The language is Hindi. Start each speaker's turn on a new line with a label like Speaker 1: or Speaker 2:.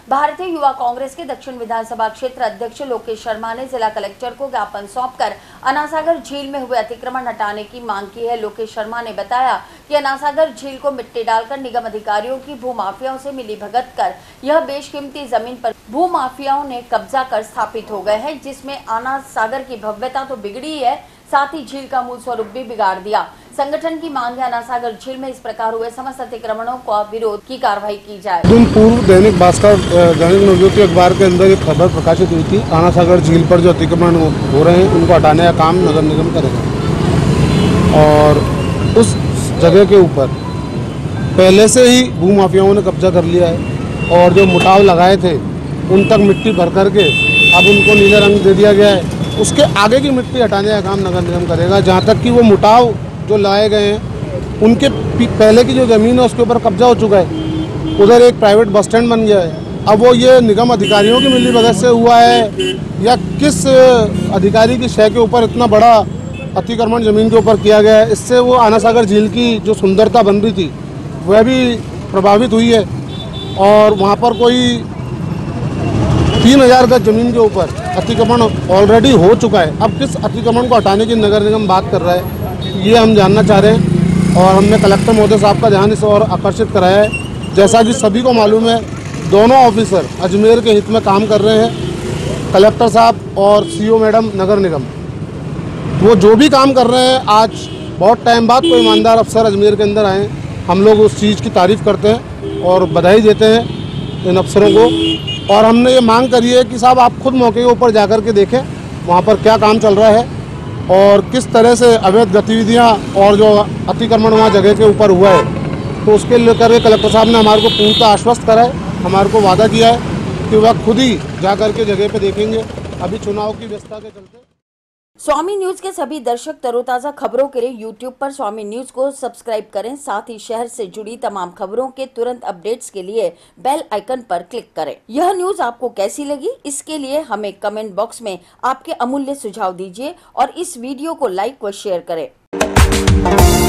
Speaker 1: भारतीय युवा कांग्रेस के दक्षिण विधानसभा क्षेत्र अध्यक्ष लोकेश शर्मा ने जिला कलेक्टर को ज्ञापन सौंपकर अनासागर झील में हुए अतिक्रमण हटाने की मांग की है। लोकेश शर्मा ने बताया कि अनासागर झील को मिट्टी डालकर निगम अधिकारियों की भूमाफियाओं से मिलीभगत कर यह बेशकीमती जमीन पर भूमाफियाओं ने कब्जा कर स्थापित हो गए हैं, जिसमें अनासागर की भव्यता तो बिगड़ी है, साथ ही झील का मूल स्वरूप भी बिगाड़ दिया। संगठन की मांग है अनासागर झील में इस प्रकार हुए समस्त अतिक्रमणों का विरोध की कार्रवाई की जाए।
Speaker 2: दिन पूर्व दैनिक भास्कर दैनिक नवज्योति अखबार के अंदर एक खबर प्रकाशित हुई थी। अनासागर झील पर जो अतिक्रमण हो रहे हैं उनको हटाने का काम नगर निगम करेगा और उस जगह के ऊपर पहले से ही भूमाफियाओं ने कब्जा कर लिया है और जो मुटाव लगाए थे उन तक मिट्टी भर करके अब उनको नीला रंग दे दिया गया है। उसके आगे की मिट्टी हटाने का काम नगर निगम करेगा, जहाँ तक कि वो मुटाव जो लगाए गए हैं उनके पहले की जो ज़मीन है उसके ऊपर कब्जा हो चुका है। उधर एक प्राइवेट बस स्टैंड बन गया है। अब वो ये निगम अधिकारियों की मिलीभगत से हुआ है या किस अधिकारी की शय के ऊपर इतना बड़ा अतिक्रमण ज़मीन के ऊपर किया गया है, इससे वो अनासागर झील की जो सुंदरता बन रही थी वह भी प्रभावित हुई है। और वहाँ पर कोई 3000 गज जमीन के ऊपर अतिक्रमण ऑलरेडी हो चुका है। अब किस अतिक्रमण को हटाने की नगर निगम बात कर रहा है, ये हम जानना चाह रहे हैं और हमने कलेक्टर महोदय साहब का ध्यान इस ओर आकर्षित कराया है। जैसा कि सभी को मालूम है, दोनों ऑफिसर अजमेर के हित में काम कर रहे हैं, कलेक्टर साहब और सीओ मैडम नगर निगम। वो जो भी काम कर रहे हैं, आज बहुत टाइम बाद कोई ईमानदार अफसर अजमेर के अंदर आए। हम लोग उस चीज़ की तारीफ़ करते हैं और बधाई देते हैं इन अफसरों को। और हमने ये मांग करी है कि साहब आप खुद मौके के ऊपर जाकर के देखें वहाँ पर क्या काम चल रहा है और किस तरह से अवैध गतिविधियाँ और जो अतिक्रमण वहाँ जगह के ऊपर हुआ है। तो उसके लेकर कलेक्टर साहब ने हमारे को पूर्णतः आश्वस्त करा है, हमारे को वादा किया है कि वह खुद ही जाकर के जगह पे देखेंगे। अभी चुनाव की व्यस्तता के चलते
Speaker 1: स्वामी न्यूज के सभी दर्शक तरोताजा खबरों के लिए यूट्यूब पर स्वामी न्यूज को सब्सक्राइब करें। साथ ही शहर से जुड़ी तमाम खबरों के तुरंत अपडेट्स के लिए बेल आइकन पर क्लिक करें। यह न्यूज आपको कैसी लगी, इसके लिए हमें कमेंट बॉक्स में आपके अमूल्य सुझाव दीजिए और इस वीडियो को लाइक व शेयर करें।